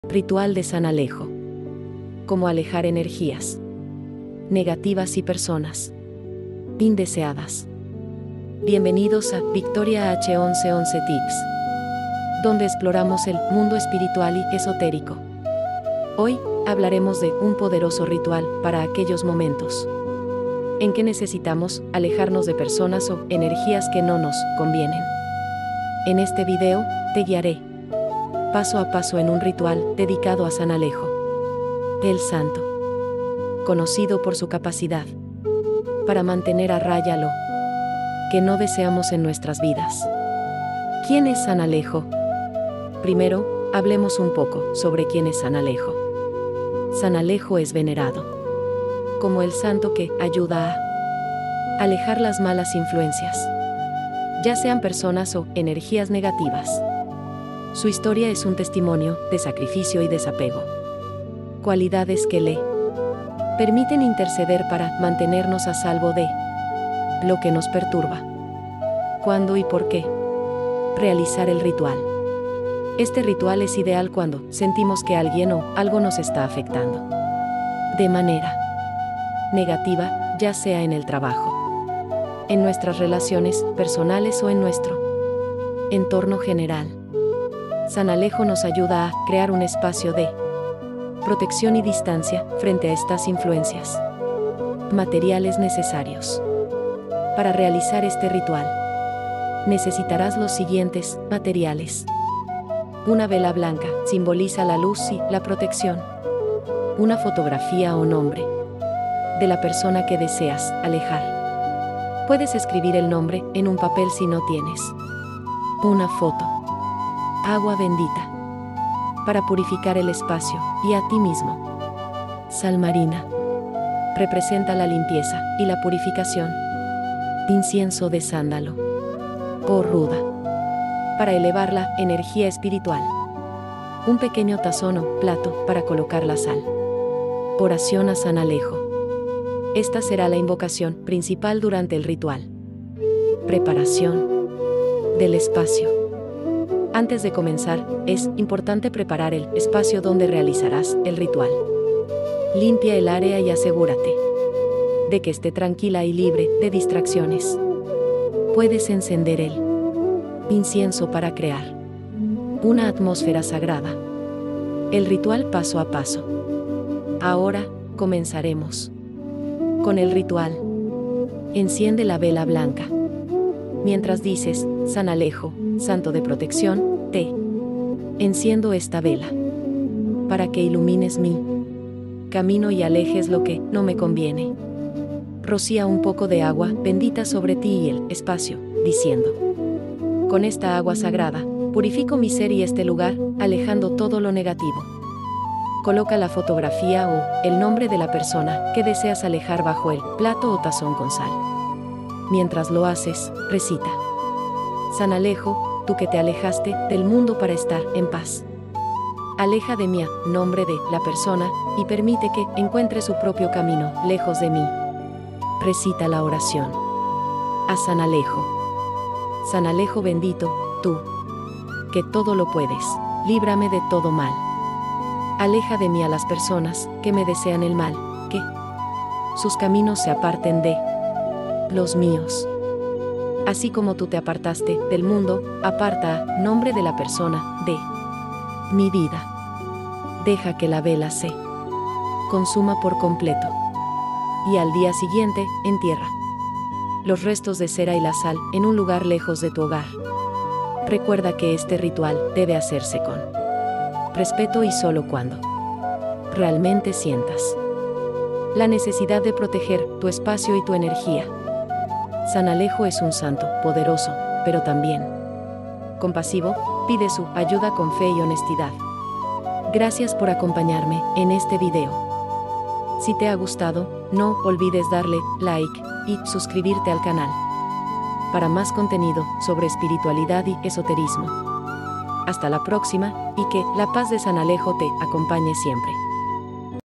Ritual de San Alejo. Cómo alejar energías negativas y personas indeseadas. Bienvenidos a Victoria H1111 Tips, donde exploramos el mundo espiritual y esotérico. Hoy hablaremos de un poderoso ritual para aquellos momentos en que necesitamos alejarnos de personas o energías que no nos convienen. En este video te guiaré paso a paso en un ritual dedicado a San Alejo, el santo, conocido por su capacidad para mantener a raya lo que no deseamos en nuestras vidas. ¿Quién es San Alejo? Primero, hablemos un poco sobre quién es San Alejo. San Alejo es venerado como el santo que ayuda a alejar las malas influencias, ya sean personas o energías negativas. Su historia es un testimonio de sacrificio y desapego, cualidades que le permiten interceder para mantenernos a salvo de lo que nos perturba. ¿Cuándo y por qué realizar el ritual? Este ritual es ideal cuando sentimos que alguien o algo nos está afectando de manera negativa, ya sea en el trabajo, en nuestras relaciones personales o en nuestro entorno general. San Alejo nos ayuda a crear un espacio de protección y distancia frente a estas influencias. Materiales necesarios. Para realizar este ritual, necesitarás los siguientes materiales. Una vela blanca, simboliza la luz y la protección. Una fotografía o nombre de la persona que deseas alejar. Puedes escribir el nombre en un papel si no tienes una foto. Agua bendita, para purificar el espacio y a ti mismo. Sal marina, representa la limpieza y la purificación. Incienso de sándalo o ruda, para elevar la energía espiritual. Un pequeño tazón o plato para colocar la sal. Oración a San Alejo. Esta será la invocación principal durante el ritual. Preparación del espacio. Antes de comenzar, es importante preparar el espacio donde realizarás el ritual. Limpia el área y asegúrate de que esté tranquila y libre de distracciones. Puedes encender el incienso para crear una atmósfera sagrada. El ritual paso a paso. Ahora, comenzaremos con el ritual. Enciende la vela blanca. Mientras dices, San Alejo, santo de protección, te enciendo esta vela para que ilumines mi camino y alejes lo que no me conviene. Rocía un poco de agua bendita sobre ti y el espacio, diciendo: con esta agua sagrada, purifico mi ser y este lugar, alejando todo lo negativo. Coloca la fotografía o el nombre de la persona que deseas alejar bajo el plato o tazón con sal. Mientras lo haces, recita: San Alejo, tú que te alejaste del mundo para estar en paz. Aleja de mí a nombre de la persona y permite que encuentre su propio camino lejos de mí. Recita la oración a San Alejo. San Alejo bendito, tú que todo lo puedes, líbrame de todo mal. Aleja de mí a las personas que me desean el mal, que sus caminos se aparten de los míos. Así como tú te apartaste del mundo, aparta a nombre de la persona de mi vida. Deja que la vela se consuma por completo. Y al día siguiente, entierra los restos de cera y la sal en un lugar lejos de tu hogar. Recuerda que este ritual debe hacerse con respeto y solo cuando realmente sientas la necesidad de proteger tu espacio y tu energía. San Alejo es un santo poderoso, pero también compasivo. Pide su ayuda con fe y honestidad. Gracias por acompañarme en este video. Si te ha gustado, no olvides darle like y suscribirte al canal para más contenido sobre espiritualidad y esoterismo. Hasta la próxima, y que la paz de San Alejo te acompañe siempre.